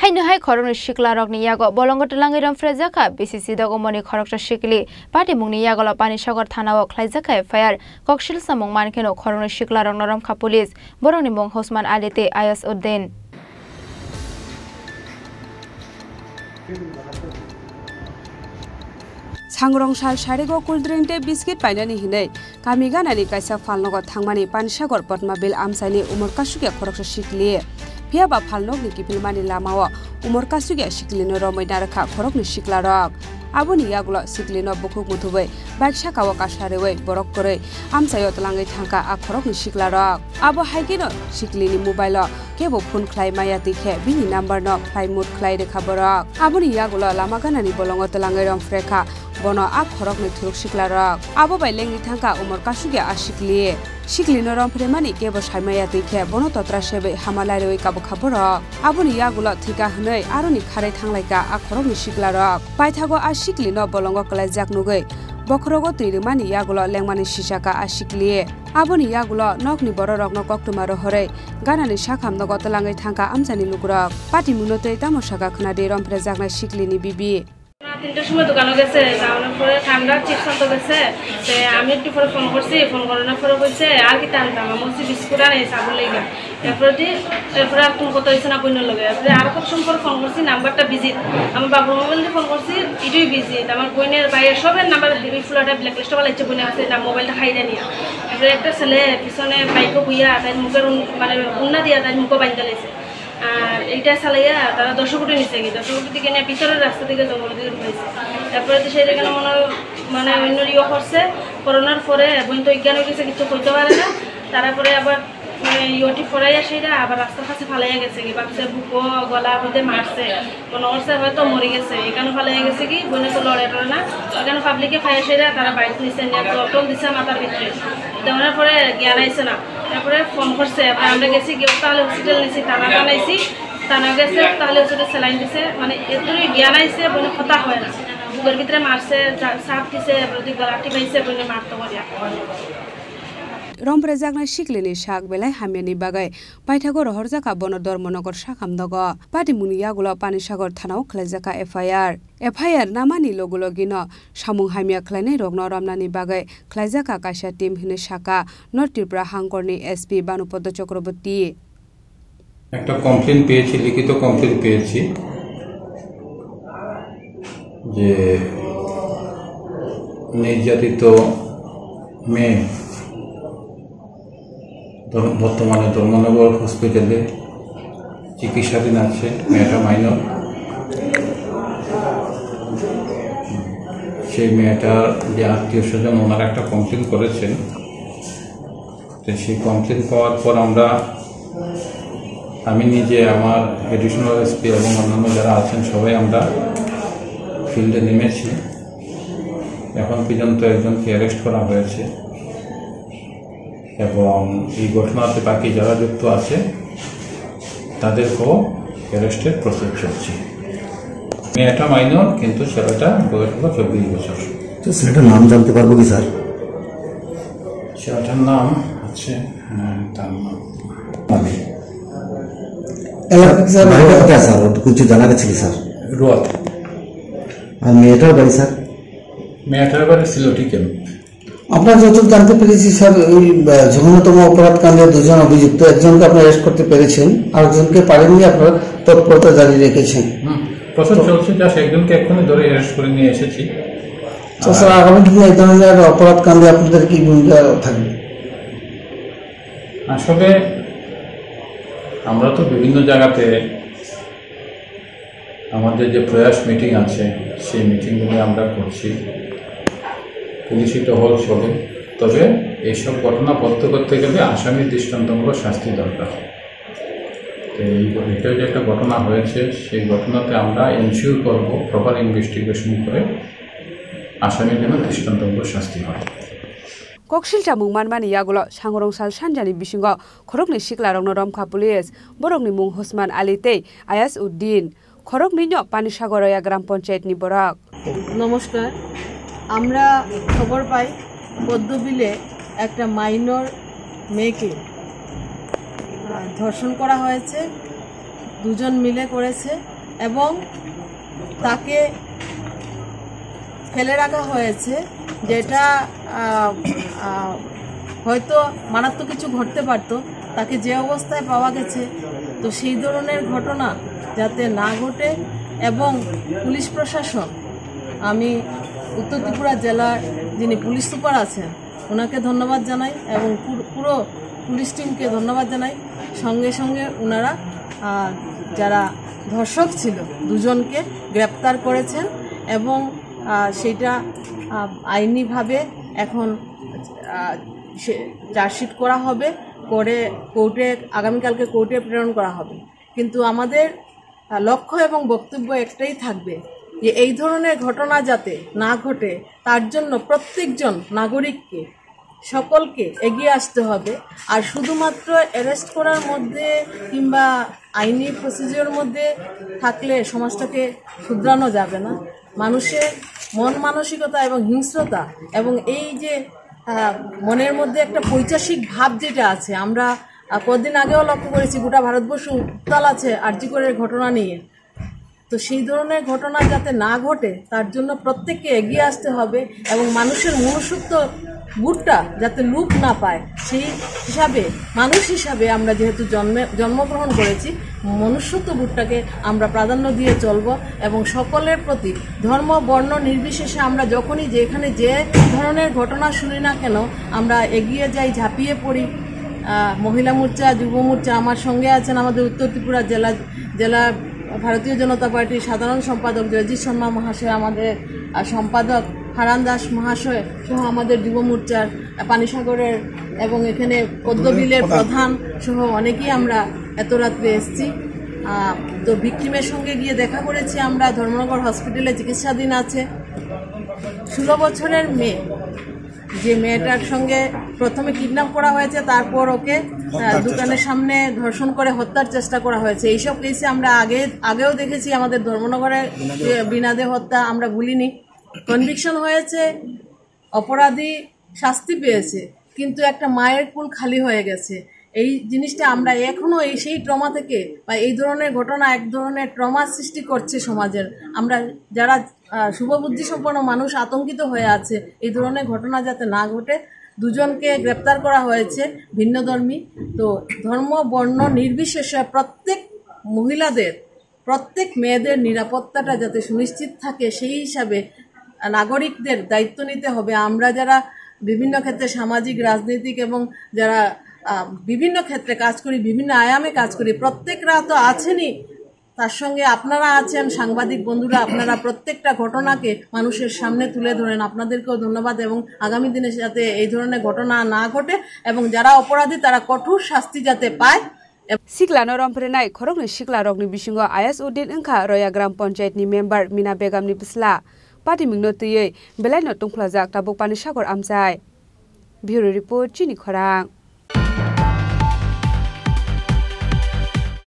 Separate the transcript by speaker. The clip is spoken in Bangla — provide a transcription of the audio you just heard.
Speaker 1: Hai khorokni shikla rokni yago bolongo telangi ram frezaka BCC dogomoni khorokta shikli party mungni yago lo pani sagar thana o khlaijaka FIR kokshil samung mankeno khorokni shikla rokno ramkha police boroni mung Hosman Alite Ayas Uddin
Speaker 2: Sangrong sal sharego cool drink te biscuit painani hinai kami ganani kaisa falnogo thangmani panisagor potmabil amsani umur kasuge khoroksa shikli Piaba falnog ni kipilmani lamao umur kasuge shiklino romai narakha khorokni shiklarok aboni yagulo siklino bukuk muthubei bike sakawa kasharewei borok korei amsayo tlangai thangka a khorokni shiklarok abo haigino siklini mobile kebo phone khlai maya tikhe bini number no khlai mut khlai rekha borok aboni yagulo lama ganani bolongo tlangai rom frekha bono a khorokni thuruk shiklarok abo bai lengi thangka umur kasuge a shikli Shiklino rompremani kebo saimaya tikhe bono totra sebe hamalai kabo khaborok aboni yagulo thika hnei aroni kharai thanglaika a khorokni shiklarok paithago a shiklino bolongo klaijak nugei bokhrogo tirimani yagulo lengmani sisaka a shikli aboni yagulo nokni bororokno koktumaro hore ganani sakhamno gotlangai thangka amjani lugrok pati munotei tamosaka khunade romprejakna shiklini bibi
Speaker 3: তিনটার সময় দোকানে গেছে যাওয়ার পরে ঠান্ডা চিপস আনতে গেছে আমি একটু পরে ফোন করছি ফোন করানোর পরে বলছে আর কি টানতাম আমি বলছি বিস্কুট আনে চাবল লেগে এরপরে আর তুমি কত হয়েছে না বইনের লগে এরপরে আর কত সময় পরে ফোন করছি নাম্বারটা বিজি আমার বাবুর মোবাইল দিয়ে ফোন করছি এটাই বিজি আমার বইনের বাইরে সবের নাম্বার হেভি ফুলাটা ব্ল্যাক লিস্টে বলা ইচ্ছে বইনে আছে না মোবাইলটা খাই দেয় নিয়ে এরপরে একটা ছেলে পিছনে বাইকও বইয়া তাই মুখের মানে উন্না দিয়া তাই মুখও বাইন্দা লেগেছে আর এইটা চালাইয়া তারা 10 কোটি নিচে গিয়ে 10 কোটি থেকে নিয়ে ভিতরের রাস্তা থেকে জঙ্গল দিয়ে ঢুকেছে তারপরে তো সেটা কেন মানে অন্য ইয়ে করছে করোনার পরে বই তো বিজ্ঞান হয়ে গেছে কিছু করতে পারে না তারপরে আবার মানে ইউটি ফরাইয়া সেটা আবার রাস্তার কাছে ফালাইয়া গেছে কি ভাবছে বুকো গলা হইতে মারছে মনে করছে হয়তো মরে গেছে এখানে ফালাইয়া গেছে কি বইনে তো লড়ে টড়ে না এখানে পাবলিকে ফাইয়া সেটা তারা বাইক নিচে নিয়ে টোল দিচ্ছে মাথার ভিতরে দেওয়ার পরে জ্ঞান আইছে না তারপরে ফোন করছে আমরা গেছি গিয়ে তাহলে হসপিটাল নিয়েছি টানা টানাইছি টানা গেছে তাহলে হসপিটাল স্যালাইন দিছে মানে এতই জ্ঞান আইছে বইনে কথা হয় না বুকের ভিতরে মারছে সাপ দিছে প্রতি গলাটি পাইছে বইনে মারতে পারিয়া
Speaker 2: Romprejagna shiklini shak belai hamiani bagai paithago rohorjaka bono dormonogor sakhamdogo pati muni yagulo panisagor thanao khlaijaka FIR namani logologino samung hamia khlainai rogno ramnani bagai khlaijaka kaisa team hine shaka North Tripura Hangkorni SP Banupoddo Chakraborty
Speaker 4: একটা কমপ্লেইন পেয়েছি লিখিত কমপ্লেইন পেয়েছি যে নির্যাতিত মেয়ে বর্তমানে ধর্মনগর হসপিটালে চিকিৎসাধীন আছে মেয়েটা মাইনর সেই মেয়েটার যে আত্মীয় স্বজন ওনারা একটা কমপ্লেইন করেছেন তো সেই কমপ্লেইন পাওয়ার পর আমি নিজে আমার এডিশনাল এসপি এবং অন্যান্য যারা আছেন সবাই আমরা ফিল্ডে নেমেছি এখন পর্যন্ত একজনকে অ্যারেস্ট করা হয়েছে এবং এই ঘটনাতে বাকি যারা যুক্ত আছে তাদেরকেও অ্যারেস্টের প্রসেস চলছে মেয়েটা মাইনর কিন্তু ছেলেটা বয়স হলো 24 বছর
Speaker 5: তো ছেলেটার নাম জানতে পারবো কি স্যার
Speaker 4: ছেলেটার নাম হচ্ছে তার নাম
Speaker 5: স্যার কিছু জানা গেছে কি স্যার
Speaker 4: রোয়াত
Speaker 5: আর মেয়েটার বাড়ি স্যার
Speaker 4: মেয়েটার বাড়ি সিলেটি ক্যাম্প
Speaker 5: আপনারা যতটুকু জানতে পেরেছি স্যার ওই জঘন্যতম অপরাধ কাণ্ডে দুজন অভিযুক্ত একজনকে আপনারা অ্যারেস্ট করতে পেরেছেন আর একজনকে পারেননি আপনারা তৎপরতা জারি রেখেছেন
Speaker 4: প্রসেস চলছে যা একজনকে এক্ষুনি ধরে অ্যারেস্ট করে নিয়ে এসেছি
Speaker 5: তো স্যার আগামী দিনে এই ধরনের অপরাধ কাণ্ডে আপনাদের কি ভূমিকা থাকবে
Speaker 4: আসলে আমরা তো বিভিন্ন জায়গাতে আমাদের যে প্রয়াস মিটিং আছে সেই মিটিংগুলো আমরা করছি পুলিশি টহল চলে তবে এইসব ঘটনা বন্ধ করতে গেলে আসামির দৃষ্টান্তমূলক শাস্তি দরকার তো এটা যে একটা ঘটনা হয়েছে সেই ঘটনাতে আমরা এনশিওর করব প্রপার ইনভেস্টিগেশন করে আসামির জন্য দৃষ্টান্তমূলক শাস্তি হয়
Speaker 2: kokshil chamung manmani yagulo sangrong sal sanjani bisingo khorokni shiklarokno romkha police borokni mung Hosman Alite Ayas Uddin khorokni no Panisagoraya গ্রাম পঞ্চায়েত ni borok
Speaker 6: নমস্কার আমরা খবর পাই পদ্মবিলে একটা মাইনর মেয়েকে ধর্ষণ করা হয়েছে দুজন মিলে করেছে এবং তাকে ফেলে রাখা হয়েছে, যেটা হয়তো মারাত্মক কিছু ঘটতে পারতো। তাকে যে অবস্থায় পাওয়া গেছে, তো সেই ধরনের ঘটনা যাতে না ঘটে এবং পুলিশ প্রশাসন, আমি উত্তর ত্রিপুরা জেলার যিনি পুলিশ সুপার আছেন ওনাকে ধন্যবাদ জানাই এবং পুরো পুলিশ টিমকে ধন্যবাদ জানাই। সঙ্গে সঙ্গে ওনারা যারা ধর্ষক ছিল দুজনকে গ্রেপ্তার করেছেন এবং সেটা আইনিভাবে এখন চার্জশিট করা হবে, করে কোর্টে আগামীকালকে কোর্টে প্রেরণ করা হবে। কিন্তু আমাদের লক্ষ্য এবং বক্তব্য একটাই থাকবে যে এই ধরনের ঘটনা যাতে না ঘটে তার জন্য প্রত্যেকজন নাগরিককে, সকলকে এগিয়ে আসতে হবে। আর শুধুমাত্র অ্যারেস্ট করার মধ্যে কিংবা আইনি প্রসিজিওর মধ্যে থাকলে সমাজটাকে শুধরানো যাবে না। মানুষের মন মানসিকতা এবং হিংস্রতা এবং এই যে মনের মধ্যে একটা পৈশাসিক ভাব যেটা আছে, আমরা কদিন আগেও লক্ষ্য করেছি গোটা ভারতবর্ষ উত্তাল আছে আরজি করের ঘটনা নিয়ে। তো সেই ধরনের ঘটনা যাতে না ঘটে তার জন্য প্রত্যেককে এগিয়ে আসতে হবে এবং মানুষের মনুষ্যত্ব গুণটা যাতে লুপ না পায়, সেই হিসাবে মানুষ হিসাবে আমরা যেহেতু জন্মগ্রহণ করেছি, মনুষ্যত্ব গুণটাকে আমরা প্রাধান্য দিয়ে চলব এবং সকলের প্রতি ধর্ম বর্ণ নির্বিশেষে আমরা যখনই যেখানে যে ধরনের ঘটনা শুনি না কেন আমরা এগিয়ে যাই, ঝাঁপিয়ে পড়ি। মহিলা মোর্চা, যুব মোর্চা, আমার সঙ্গে আছেন আমাদের উত্তর ত্রিপুরা জেলা ভারতীয় জনতা পার্টির সাধারণ সম্পাদক জয়জিৎ শর্মা মহাশয়, আমাদের সম্পাদক হারান দাস মহাশয় সহ আমাদের যুব মোর্চার পানিসাগরের এবং এখানে পদ্মবিলের প্রধান সহ অনেকেই আমরা এত রাত্রে এসেছি। তো ভিকটিমের সঙ্গে গিয়ে দেখা করেছি আমরা, ধর্মনগর হসপিটালে চিকিৎসাধীন আছে। 16 বছরের মেয়ে, যে মেয়েটার সঙ্গে প্রথমে কিডন্যাপ করা হয়েছে, তারপর ওকে দোকানের সামনে ধর্ষণ করে হত্যার চেষ্টা করা হয়েছে। এইসব কেসে আমরা আগেও দেখেছি, আমাদের ধর্মনগরের বিনাদে হত্যা আমরা ভুলিনি। কনভিকশন হয়েছে, অপরাধী শাস্তি পেয়েছে, কিন্তু একটা মায়ের কুল খালি হয়ে গেছে। এই জিনিসটা আমরা এখনো সেই ট্রমা থেকে বা এই ধরনের ঘটনা এক ধরনের ট্রমা সৃষ্টি করছে সমাজের। আমরা যারা শুভবুদ্ধি সম্পন্ন মানুষ আতঙ্কিত হয়ে আছে এই ধরনের ঘটনা যাতে না ঘটে। দুজনকে গ্রেপ্তার করা হয়েছে ভিন্নধর্মী। তো ধর্ম বর্ণ নির্বিশেষে প্রত্যেক মহিলাদের, প্রত্যেক মেয়েদের নিরাপত্তাটা যাতে সুনিশ্চিত থাকে সেই হিসাবে নাগরিকদের দায়িত্ব নিতে হবে। আমরা যারা বিভিন্ন ক্ষেত্রে সামাজিক, রাজনৈতিক এবং যারা বিভিন্ন ক্ষেত্রে কাজ করি, বিভিন্ন আয়ামে কাজ করি, প্রত্যেকরা তো আছেনই, তার সঙ্গে আপনারা আছেন সাংবাদিক বন্ধুরা, আপনারা প্রত্যেকটা ঘটনাকে মানুষের সামনে তুলে ধরেন। আপনাদেরকেও ধন্যবাদ এবং আগামী দিনে যাতে এই ধরনের ঘটনা না ঘটে এবং যারা অপরাধী তারা কঠোর শাস্তি যাতে পায়।
Speaker 2: Sikla Noramprena, Korong Sikla Rogni Bishingo, Ayas Udin Inka, Roya Gram Ponchait ni member Mina Begam ni Bisla, Party Mignotie, Belay Notung Plaza, Tabuk Panisagor Amzai. Bureau Report, Chini Korang.